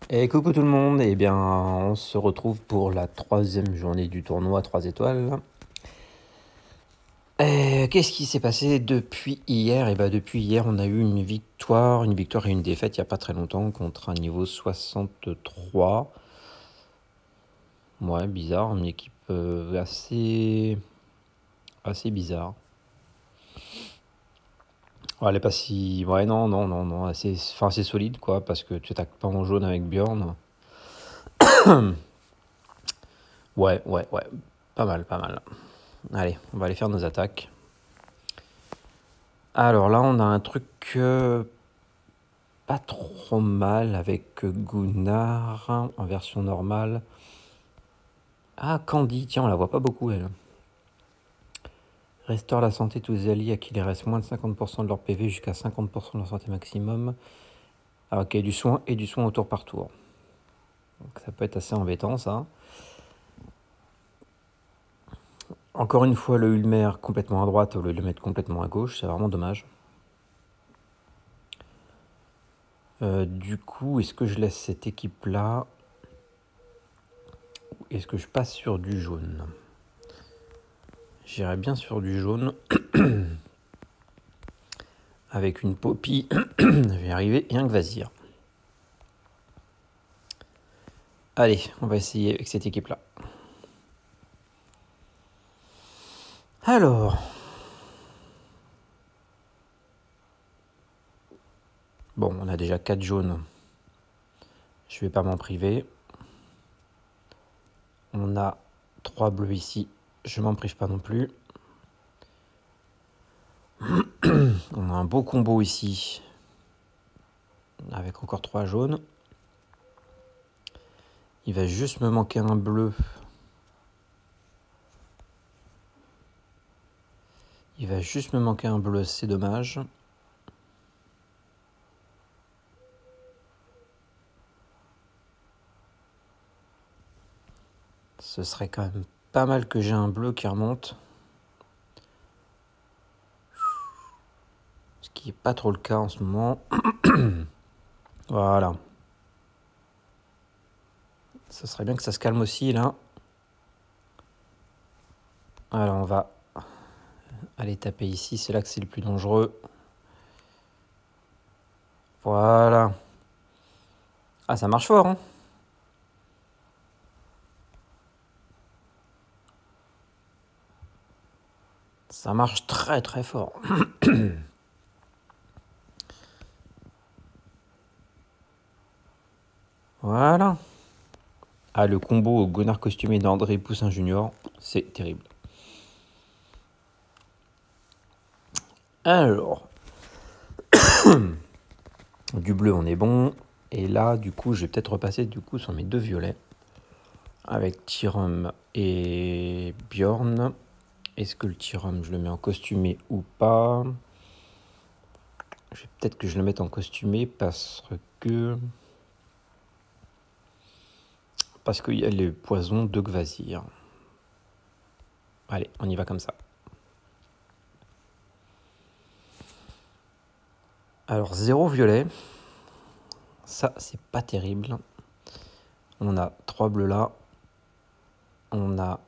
Et coucou tout le monde, et bien on se retrouve pour la troisième journée du tournoi 3 étoiles. Et qu'est-ce qui s'est passé depuis hier? Et bah depuis hier on a eu une victoire et une défaite il n'y a pas très longtemps contre un niveau 63. Ouais, bizarre, une équipe assez bizarre. Ouais, elle est pas si... Ouais, non, assez solide quoi, parce que tu attaques pas en jaune avec Bjorn. Ouais, pas mal, pas mal. Allez, on va aller faire nos attaques. Alors là, on a un truc pas trop mal avec Gunnar en version normale. Ah, Candy, tiens, on la voit pas beaucoup, elle. Restaure la santé de tous les alliés à qui il reste moins de 50% de leur PV jusqu'à 50% de leur santé maximum. Ah, ok, du soin et du soin au tour par tour. Donc ça peut être assez embêtant, ça. Encore une fois, le Ulmer complètement à droite au lieu de le mettre complètement à gauche, c'est vraiment dommage. Du coup, est-ce que je laisse cette équipe-là ou est-ce que je passe sur du jaune? J'irai bien sur du jaune. Avec une Poppy, je vais y arriver, et un Kvasir. Allez, on va essayer avec cette équipe-là. Alors. Bon, on a déjà 4 jaunes. Je vais pas m'en priver. On a 3 bleus ici. Je m'en prive pas non plus. On a un beau combo ici. Avec encore 3 jaunes. Il va juste me manquer un bleu. Il va juste me manquer un bleu, c'est dommage. Ce serait quand même pas mal que j'ai un bleu qui remonte. Ce qui n'est pas trop le cas en ce moment. Voilà. Ce serait bien que ça se calme aussi là. Alors on va aller taper ici, c'est là que c'est le plus dangereux. Voilà. Ah, ça marche fort, hein. Ça marche très très fort. Voilà. Ah, le combo au Gonard costumé d'André Poussin Junior, c'est terrible. Alors, du bleu, on est bon. Et là, du coup, je vais peut-être repasser du coup sur mes 2 violets. Avec Tyrum et Bjorn. Est-ce que le Tyrum, je le mets en costumé ou pas? Je vais peut-être que je le mette en costumé parce qu'il y a les poisons de Kvasir. Allez, on y va comme ça. Alors, 0 violet. Ça, c'est pas terrible. On a 3 bleus là. On a...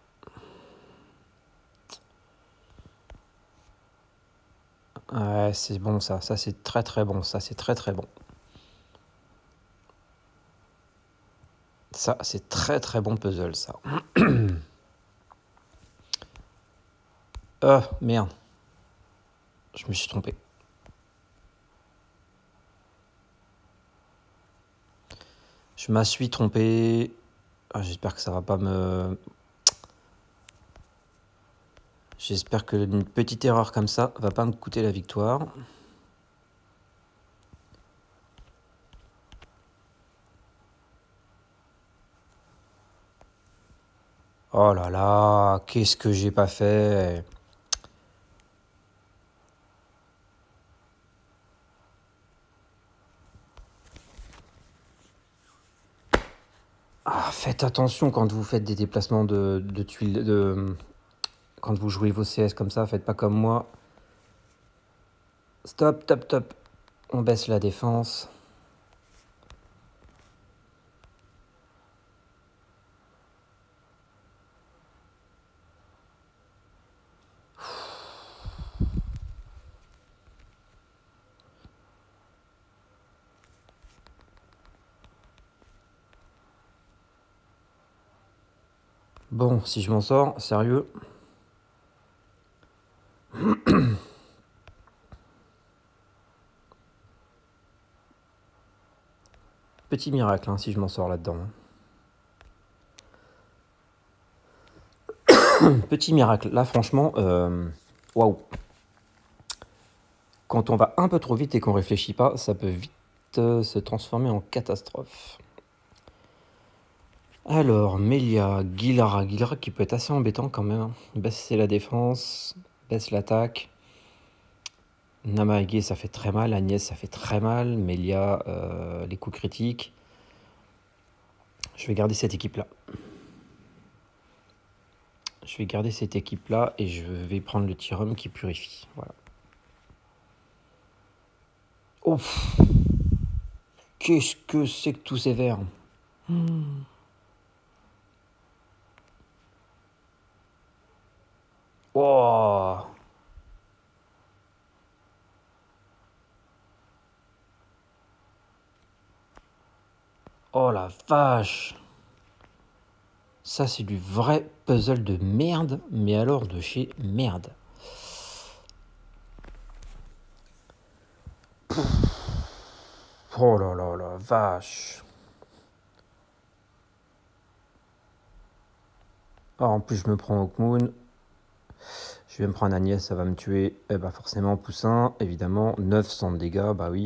Ouais, c'est bon ça. Ça, c'est très très bon. Ça, c'est très très bon. Ça, c'est très très bon puzzle, ça. Merde. Je me suis trompé. Je me suis trompé. Ah, j'espère que ça va pas me... J'espère que une petite erreur comme ça va pas me coûter la victoire. Oh là là, qu'est-ce que j'ai pas fait? Ah, faites attention quand vous faites des déplacements de tuiles, quand vous jouez vos CS comme ça, faites pas comme moi. Stop, top, top. On baisse la défense. Bon, si je m'en sors, sérieux. Petit miracle, hein, si je m'en sors là-dedans. Petit miracle. Là, franchement, waouh. Quand on va un peu trop vite et qu'on réfléchit pas, ça peut vite se transformer en catastrophe. Alors, Melia, Guilara. Guilara qui peut être assez embêtant quand même. Baisser la défense, baisse l'attaque. Namaege, ça fait très mal. Agnès, ça fait très mal. Melia, les coups critiques. Je vais garder cette équipe-là. Je vais garder cette équipe-là et je vais prendre le Tyrum qui purifie. Voilà. Ouf. Qu'est-ce que c'est que tous ces vers? Oh. Oh la vache. Ça, c'est du vrai puzzle de merde, mais alors de chez merde. Oh là là la vache. Ah, en plus, je me prends Hawkmoon. Je vais me prendre Agnès, ça va me tuer. Eh bah forcément, Poussin, évidemment. 900 de dégâts, bah oui.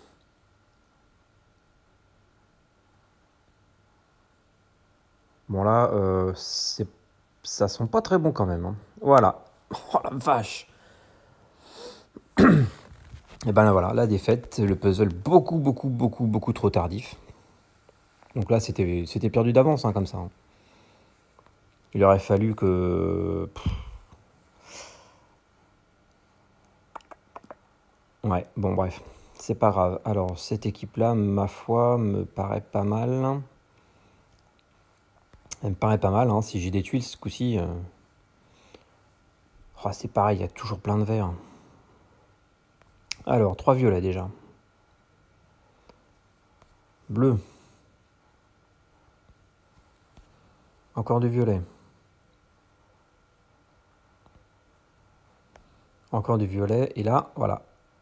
Bon là, ça sent pas très bon quand même. Hein. Voilà. Oh la vache. Et ben là voilà, la défaite, le puzzle beaucoup trop tardif. Donc là, c'était perdu d'avance, hein, comme ça. Hein. Il aurait fallu que... Ouais, bon bref, c'est pas grave. Alors, cette équipe-là, ma foi, me paraît pas mal. Elle me paraît pas mal, hein. Si j'ai des tuiles ce coup-ci... Oh, c'est pareil, il y a toujours plein de verts. Alors, 3 violets déjà. Bleu. Encore du violet. Encore du violet. Et là, voilà.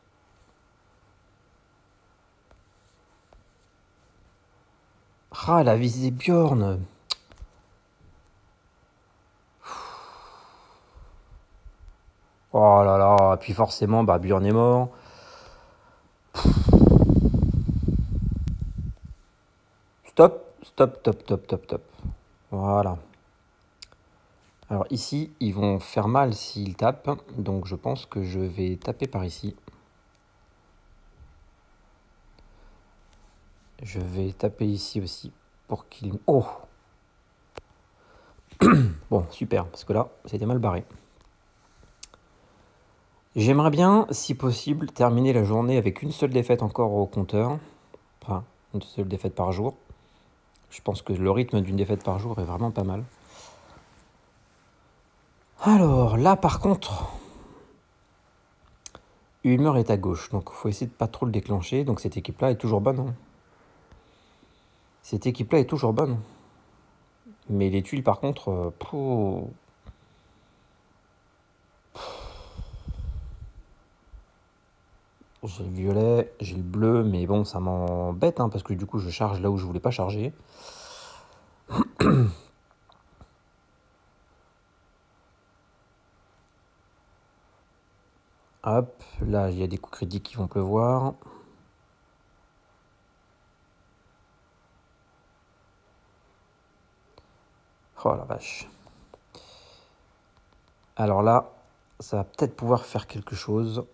Ah, elle a visé Bjorn. Oh là là. Puis forcément, bah, Bjorn est mort. Stop, stop, stop, stop, stop, stop. Voilà. Alors ici, ils vont faire mal s'ils tapent. Donc je pense que je vais taper par ici. Je vais taper ici aussi pour qu'ils... Oh! Bon, super, parce que là, c'était mal barré. J'aimerais bien, si possible, terminer la journée avec une seule défaite encore au compteur. Enfin, une seule défaite par jour. Je pense que le rythme d'une défaite par jour est vraiment pas mal. Alors, là, par contre, Humeur est à gauche. Donc, il faut essayer de pas trop le déclencher. Donc, cette équipe-là est toujours bonne. Hein. Cette équipe-là est toujours bonne. Mais les tuiles, par contre... J'ai le violet, j'ai le bleu, mais bon, ça m'embête, hein, parce que du coup, je charge là où je voulais pas charger. Hop, là, il y a des coups critiques qui vont pleuvoir. Oh la vache. Alors là, ça va peut-être pouvoir faire quelque chose.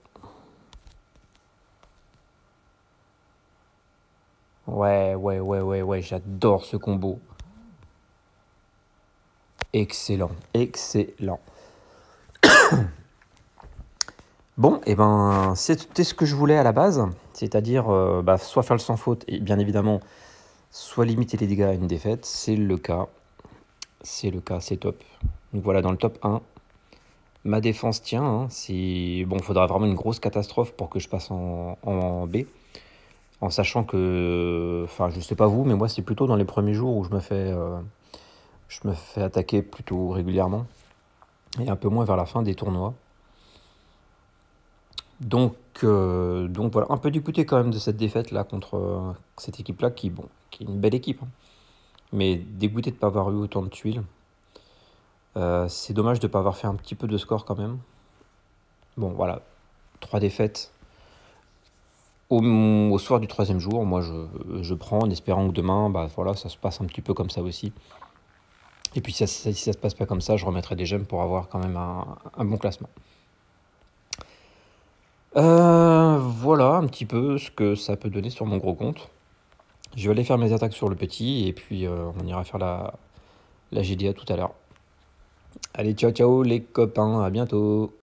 Ouais, j'adore ce combo. Excellent, excellent. Bon, et ben, c'était ce que je voulais à la base, c'est-à-dire soit faire le sans faute, et bien évidemment, soit limiter les dégâts à une défaite, c'est le cas. C'est le cas, c'est top. Donc voilà, dans le top 1, ma défense tient. Hein, bon, il faudra vraiment une grosse catastrophe pour que je passe en B. En sachant que, enfin, je sais pas vous, mais moi, c'est plutôt dans les premiers jours où je me fais Je me fais attaquer plutôt régulièrement et un peu moins vers la fin des tournois. Donc voilà, un peu dégoûté quand même de cette défaite là contre cette équipe-là qui est une belle équipe, hein. Mais dégoûté de ne pas avoir eu autant de tuiles. C'est dommage de ne pas avoir fait un petit peu de score quand même. Bon voilà, 3 défaites. Au soir du 3e jour, moi je prends en espérant que demain, bah voilà, ça se passe un petit peu comme ça aussi. Et puis si ça se passe pas comme ça, je remettrai des gemmes pour avoir quand même un bon classement. Voilà un petit peu ce que ça peut donner sur mon gros compte. Je vais aller faire mes attaques sur le petit et puis on ira faire la GDA tout à l'heure. Allez, ciao ciao les copains, à bientôt.